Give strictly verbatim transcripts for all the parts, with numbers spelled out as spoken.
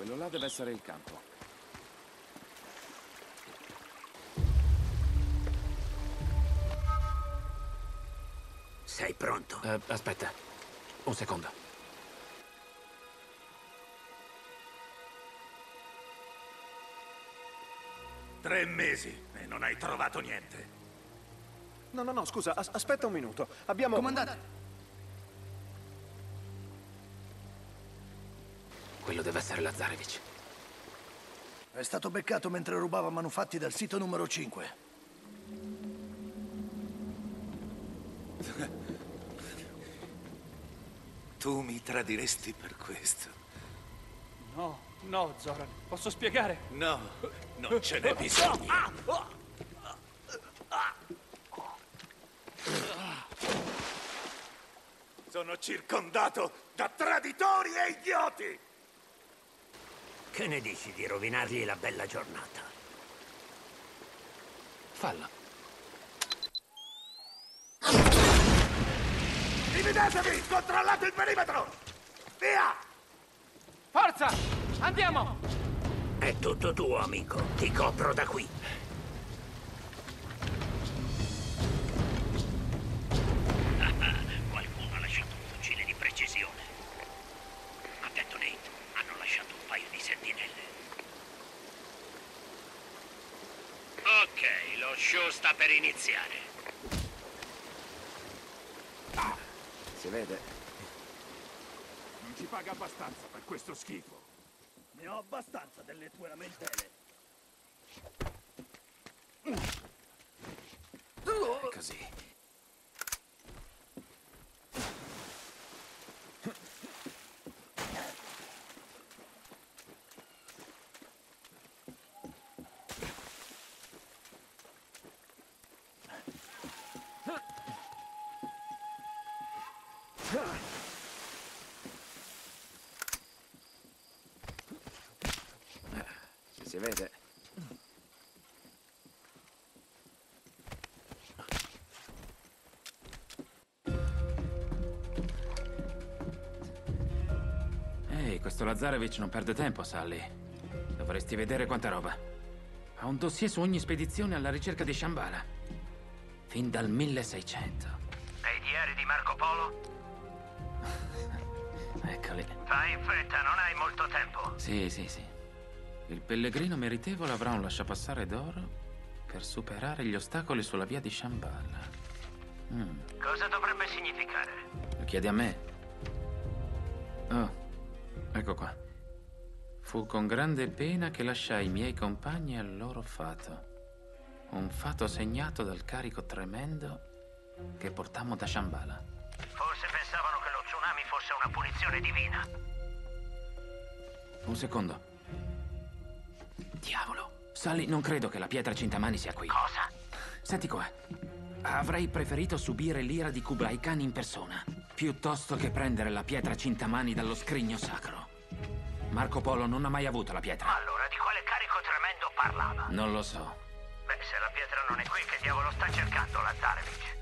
Quello là deve essere il campo. Sei pronto? Uh, aspetta. Un secondo. Tre mesi e non hai trovato niente. No, no, no, scusa, as aspetta un minuto. Abbiamo... Comandante! Quello deve essere Lazarevich. È stato beccato mentre rubava manufatti dal sito numero cinque. Tu mi tradiresti per questo? No, no, Zoran, posso spiegare? No, non ce n'è bisogno. Sono circondato da traditori e idioti! Che ne dici di rovinargli la bella giornata? Fallo. Dividetevi! Controllate il perimetro! Via! Forza! Andiamo! È tutto tuo, amico. Ti copro da qui. Qualcuno ha lasciato un fucile di precisione. Attento, Nate. Hanno lasciato un paio di sentinelle. Ok, lo show sta per iniziare. Si vede. Non ci paga abbastanza per questo schifo. Ne ho abbastanza delle tue lamentele. È così. Si vede. Ehi, questo Lazarevich non perde tempo, Sully. Dovresti vedere quanta roba. Ha un dossier su ogni spedizione alla ricerca di Shambhala. Fin dal milleseicento. E i diari di Marco Polo? Eccoli. Fai in fretta, non hai molto tempo. Sì, sì, sì. Il pellegrino meritevole avrà un lasciapassare d'oro per superare gli ostacoli sulla via di Shambhala. Mm. Cosa dovrebbe significare? Lo chiedi a me? Oh, ecco qua. Fu con grande pena che lasciai i miei compagni al loro fato. Un fato segnato dal carico tremendo che portammo da Shambhala. Forse pensavano che lo tsunami fosse una punizione divina. Un secondo. Diavolo. Sully, non credo che la pietra Cintamani sia qui. Cosa? Senti qua. Avrei preferito subire l'ira di Kublai Khan in persona, piuttosto che prendere la pietra Cintamani dallo scrigno sacro. Marco Polo non ha mai avuto la pietra. Allora, di quale carico tremendo parlava? Non lo so. Beh, se la pietra non è qui, che diavolo sta cercando Lazarevich?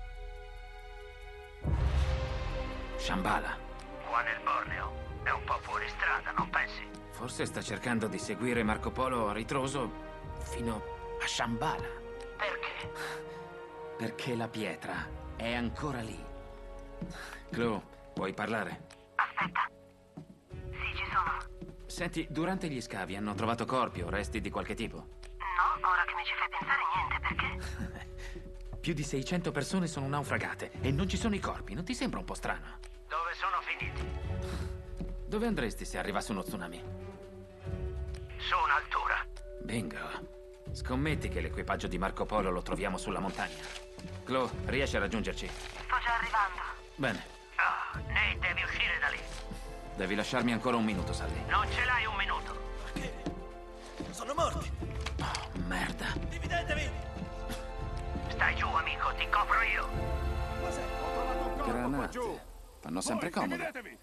Shambhala. Qua nel Borneo. È un po' fuori strada, non pensi? Forse sta cercando di seguire Marco Polo a ritroso fino a Shambhala. Perché? Perché la pietra è ancora lì. Chloe, puoi parlare? Aspetta. Sì, ci sono. Senti, durante gli scavi hanno trovato corpi o resti di qualche tipo? No, ora che mi ci fai pensare niente, perché? Più di seicento persone sono naufragate e non ci sono i corpi. Non ti sembra un po' strano? Dove sono finiti? Dove andresti se arrivasse uno tsunami? Su un'altura. Bingo. Scommetti che l'equipaggio di Marco Polo lo troviamo sulla montagna. Chloe, riesci a raggiungerci? Sto già arrivando. Bene. Oh, Nate, devi uscire da lì. Devi lasciarmi ancora un minuto, Sully. Non ce l'hai un minuto. Perché? Sono morti! Oh, merda. Dividetevi! Stai giù, amico, ti copro io. Cos'è? Ho trovato un corpo qua Granate. giù. Fanno sempre Voi, comodo. dividetevi.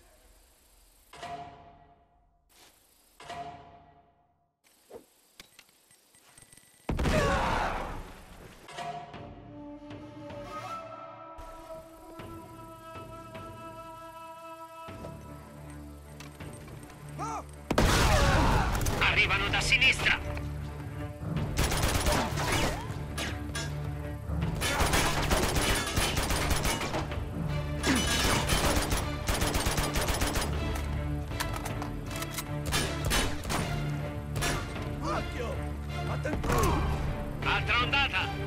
Arrivano da sinistra! Occhio! Attenzione! Altra ondata!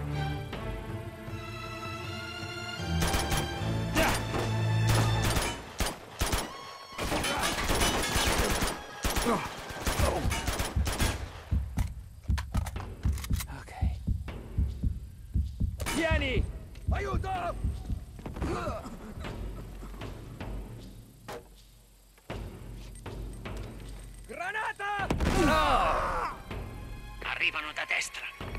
Ok. Vieni! Aiuto! Granata! Arrivano da destra!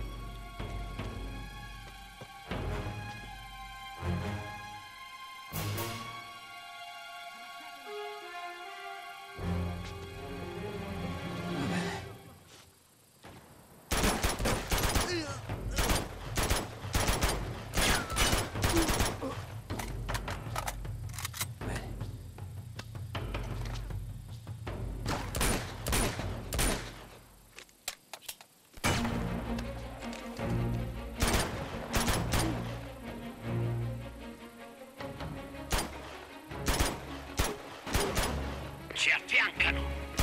Ci affiancano!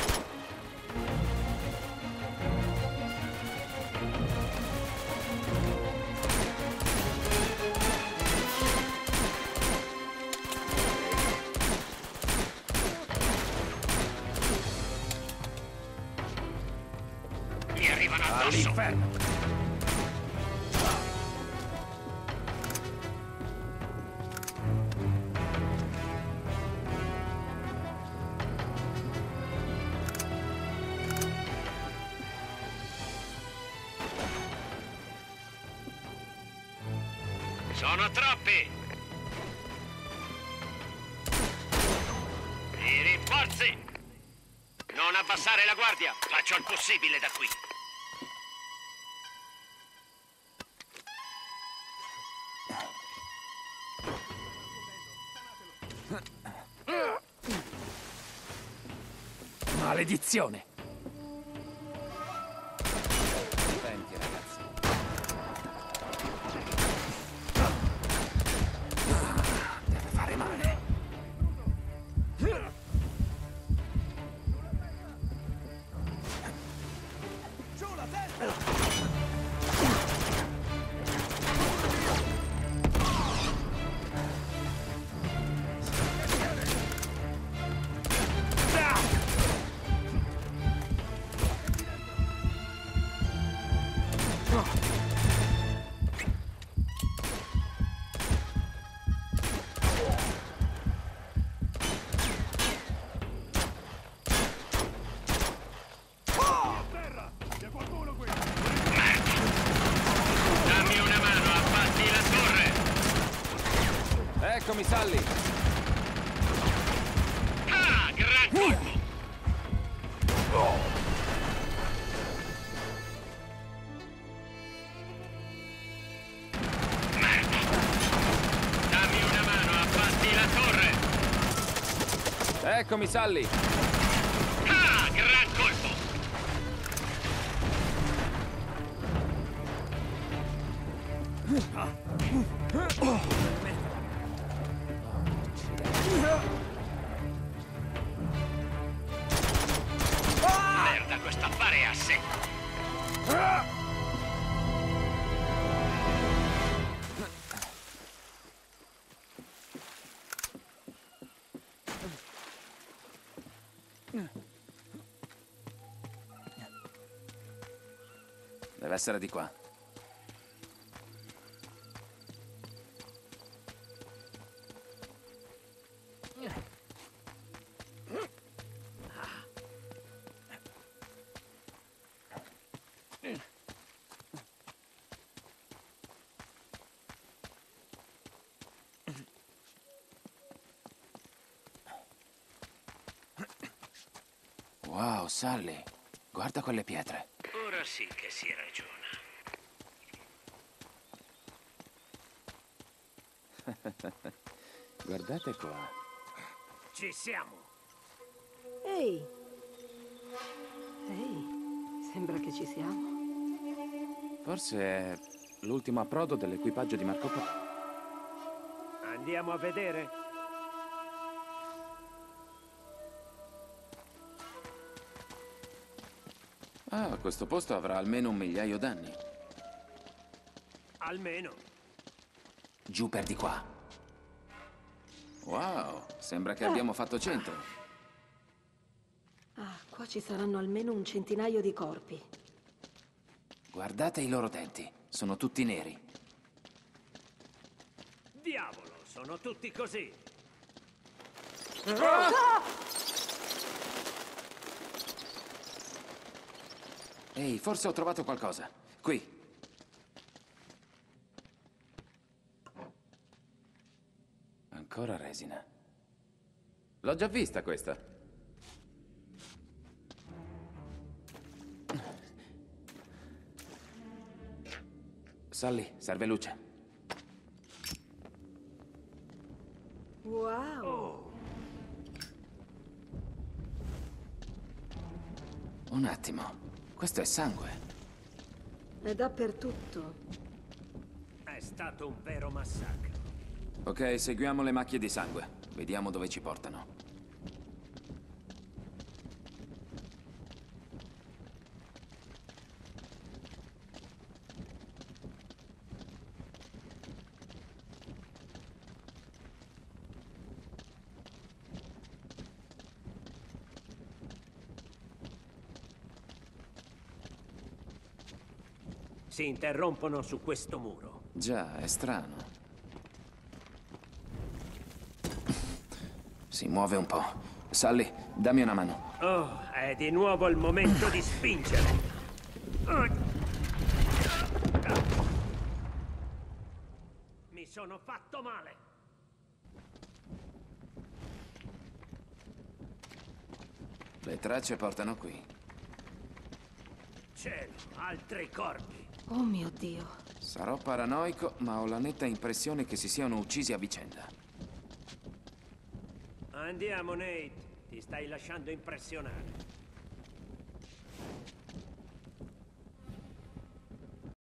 Mi arrivano addosso! All'inferno! Sono troppi! I rinforzi! Non abbassare la guardia! Faccio il possibile da qui! Maledizione! Attenti, ragazzi. Deve fare male. Giù la testa! Dammi una mano, abbatti la torre! Eccomi, Sully. Ah, gran colpo! Merda! Dammi una mano, abbatti la torre! Eccomi, Sully. Ah, gran colpo! Merda, questo affare è a secco! Deve essere di qua. Wow, Sully, guarda quelle pietre. Ora sì che si ragiona. Guardate qua. Ci siamo! Ehi! Ehi! Sembra che ci siamo. Forse è l'ultimo approdo dell'equipaggio di Marco Polo. Andiamo a vedere. Ah, questo posto avrà almeno un migliaio d'anni. Almeno. Giù per di qua. Wow, sembra che abbiamo fatto centro. Ah, qua ci saranno almeno un centinaio di corpi. Guardate i loro denti, sono tutti neri. Diavolo, sono tutti così. Ehi, forse ho trovato qualcosa. Qui. Ancora resina. L'ho già vista questa. Sally, serve luce. Wow! Un attimo. Questo è sangue. È dappertutto. È stato un vero massacro. Ok, seguiamo le macchie di sangue. Vediamo dove ci portano. Si interrompono su questo muro. Già, è strano. Si muove un po'. Sally, dammi una mano. Oh, è di nuovo il momento di spingere. Mi sono fatto male. Le tracce portano qui. Cielo, altri corpi. Oh mio Dio. Sarò paranoico, ma ho la netta impressione che si siano uccisi a vicenda. Andiamo, Nate. Ti stai lasciando impressionare.